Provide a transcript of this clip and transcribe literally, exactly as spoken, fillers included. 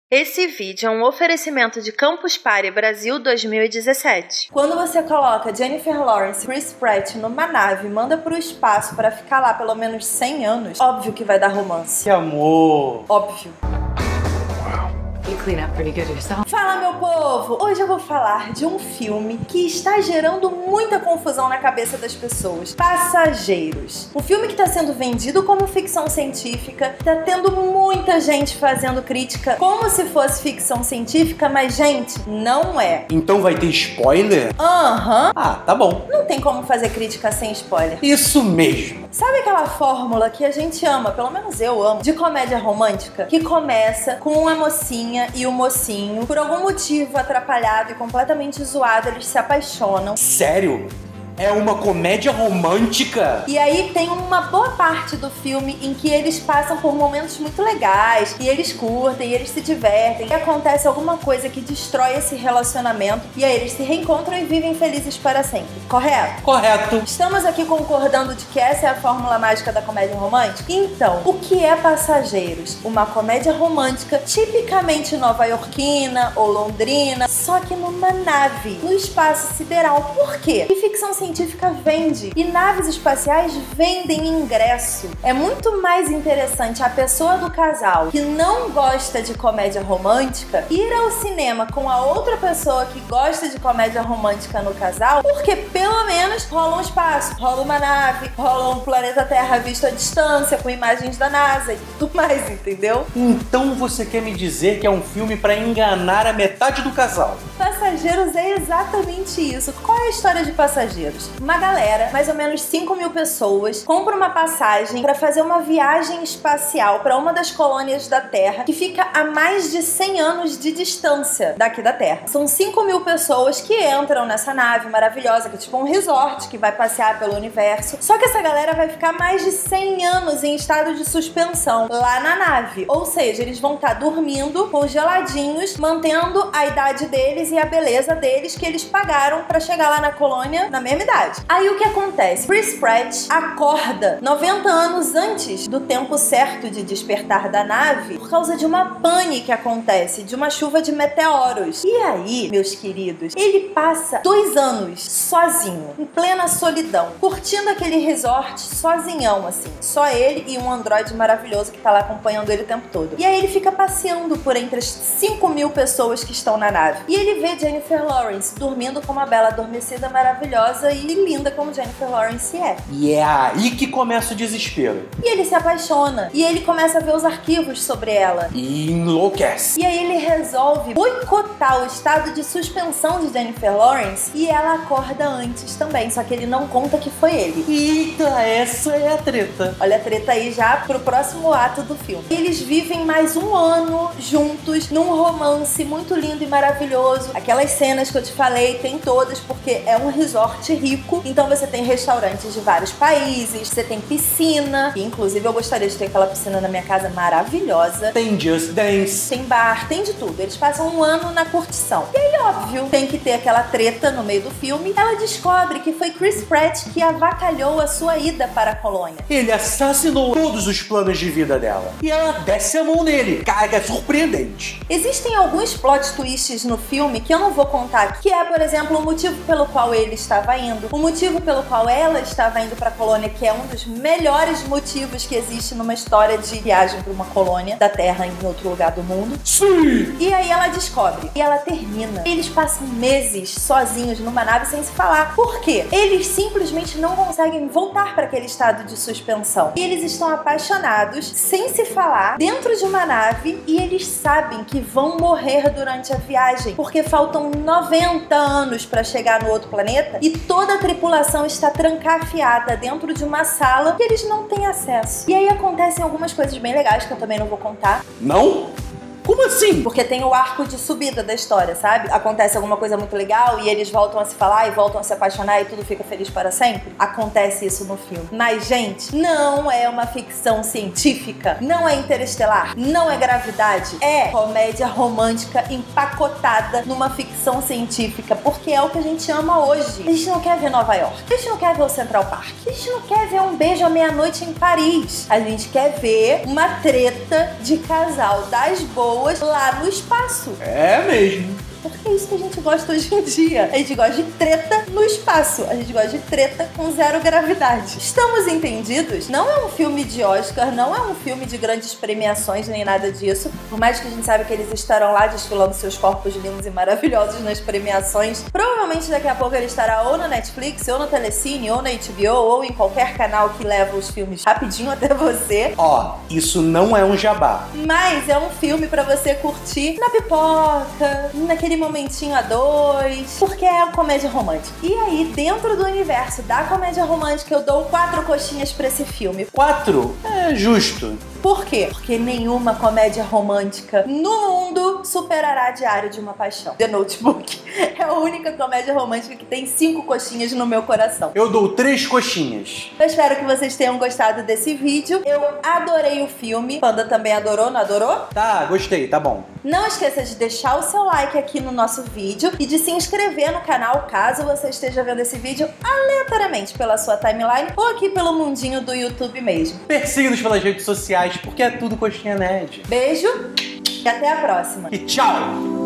Esse vídeo é um oferecimento de Campus Party Brasil dois mil e dezessete. Quando você coloca Jennifer Lawrence e Chris Pratt numa nave e manda pro espaço pra ficar lá pelo menos cem anos, óbvio que vai dar romance. Que amor! Óbvio. You clean up pretty good yourself. Fala, meu povo! Hoje eu vou falar de um filme que está gerando muita confusão na cabeça das pessoas. Passageiros. Um filme que está sendo vendido como ficção científica, tá tendo muita gente fazendo crítica como se fosse ficção científica, mas, gente, não é. Então vai ter spoiler? Aham. Uhum. Ah, tá bom. Não tem como fazer crítica sem spoiler. Isso mesmo. Sabe aquela fórmula que a gente ama, pelo menos eu amo, de comédia romântica? Que começa com a mocinha e o mocinho, por algum motivo atrapalhado e completamente zoado, eles se apaixonam. Sério? É uma comédia romântica? E aí tem uma boa parte do filme em que eles passam por momentos muito legais, e eles curtem, e eles se divertem, e acontece alguma coisa que destrói esse relacionamento, e aí eles se reencontram e vivem felizes para sempre. Correto? Correto. Estamos aqui concordando de que essa é a fórmula mágica da comédia romântica? Então, o que é Passageiros? Uma comédia romântica tipicamente nova-iorquina ou londrina, só que numa nave, no espaço sideral. Por quê? E ficção científica científica vende, e naves espaciais vendem ingresso. É muito mais interessante a pessoa do casal que não gosta de comédia romântica ir ao cinema com a outra pessoa que gosta de comédia romântica no casal, porque pelo menos rola um espaço, rola uma nave, rola um planeta Terra visto à distância, com imagens da NASA e tudo mais, entendeu? Então você quer me dizer que é um filme pra enganar a metade do casal? Passageiros é exatamente isso. Qual é a história de Passageiros? Uma galera, mais ou menos cinco mil pessoas, compra uma passagem para fazer uma viagem espacial para uma das colônias da Terra que fica a mais de cem anos de distância daqui da Terra. São cinco mil pessoas que entram nessa nave maravilhosa, que é tipo um resort que vai passear pelo universo. Só que essa galera vai ficar mais de cem anos em estado de suspensão lá na nave. Ou seja, eles vão estar dormindo, congeladinhos, mantendo a idade deles e a beleza deles que eles pagaram para chegar lá na colônia na mesma idade. Aí o que acontece? Chris Pratt acorda noventa anos antes do tempo certo de despertar da nave por causa de uma pane que acontece, de uma chuva de meteoros. E aí, meus queridos, ele passa dois anos sozinho, em plena solidão, curtindo aquele resort sozinhão, assim. Só ele e um androide maravilhoso que tá lá acompanhando ele o tempo todo. E aí ele fica passeando por entre as cinco mil pessoas que estão na nave. E ele vê Jennifer Lawrence dormindo com uma bela adormecida maravilhosa e linda como Jennifer Lawrence é. E é aí que começa o desespero. E ele se apaixona. E ele começa a ver os arquivos sobre ela. E enlouquece. E aí ele resolve boicotar o estado de suspensão de Jennifer Lawrence e ela acorda antes também, só que ele não conta que foi ele. Eita, essa é a treta. Olha a treta aí já pro próximo ato do filme. Eles vivem mais um ano juntos, num romance muito lindo e maravilhoso. Aquelas cenas que eu te falei, tem todas, porque é um resort rico. Então você tem restaurantes de vários países, você tem piscina, que inclusive eu gostaria de ter aquela piscina na minha casa maravilhosa. Tem Just Dance. Tem bar, tem de tudo. Eles passam um ano na curtição. E aí, óbvio, tem que ter aquela treta no meio do filme. Ela descobre que foi Chris Pratt que avacalhou a sua ida para a colônia. Ele assassinou todos os planos de vida dela. E ela desce a mão nele. Cara, é surpreendente. Existem alguns plot twists no filme que eu não vou contar aqui, que é, por exemplo, o motivo pelo qual ele estava indo, o motivo pelo qual ela estava indo para a colônia, que é um dos melhores motivos que existe numa história de viagem para uma colônia da Terra em outro lugar do mundo. Sim! E aí ela descobre, e ela termina. Eles passam meses sozinhos numa nave sem se falar. Por quê? Eles simplesmente não conseguem voltar para aquele estado de suspensão. E eles estão apaixonados, sem se falar, dentro de uma nave, e eles sabem que vão morrer durante a viagem, porque faltam noventa anos para chegar no outro planeta e toda a tripulação está trancafiada dentro de uma sala que eles não têm acesso. E aí acontecem algumas coisas bem legais que eu também não vou contar. Não? Como assim? Porque tem o arco de subida da história, sabe? Acontece alguma coisa muito legal e eles voltam a se falar e voltam a se apaixonar e tudo fica feliz para sempre. Acontece isso no filme. Mas, gente, não é uma ficção científica, não é Interestelar, não é Gravidade. É comédia romântica empacotada numa ficção científica, porque é o que a gente ama hoje. A gente não quer ver Nova York, a gente não quer ver o Central Park, a gente não quer ver um beijo à meia-noite em Paris. A gente quer ver uma treta de casal das boas pessoas lá no espaço. É mesmo. Porque é isso que a gente gosta hoje em dia. A gente gosta de treta no espaço. A gente gosta de treta com zero gravidade. Estamos entendidos? Não é um filme de Oscar, não é um filme de grandes premiações, nem nada disso. Por mais que a gente saiba que eles estarão lá desfilando seus corpos lindos e maravilhosos nas premiações. Provavelmente daqui a pouco ele estará ou na Netflix, ou no Telecine, ou na H B O, ou em qualquer canal que leva os filmes rapidinho até você. Ó, isso não é um jabá. Mas é um filme pra você curtir na pipoca, naquele momentinho a dois, porque é a comédia romântica. E aí, dentro do universo da comédia romântica, eu dou quatro coxinhas pra esse filme. Quatro? É justo. Por quê? Porque nenhuma comédia romântica no mundo superará Diário de uma Paixão. The Notebook é a única comédia romântica que tem cinco coxinhas no meu coração. Eu dou três coxinhas. Eu espero que vocês tenham gostado desse vídeo. Eu adorei o filme. Panda também adorou, não adorou? Tá, gostei, tá bom. Não esqueça de deixar o seu like aqui no nosso vídeo e de se inscrever no canal caso você esteja vendo esse vídeo aleatoriamente pela sua timeline ou aqui pelo mundinho do YouTube mesmo. Persiga-nos pelas redes sociais, porque é tudo Coxinha Nerd. Beijo e até a próxima. E tchau!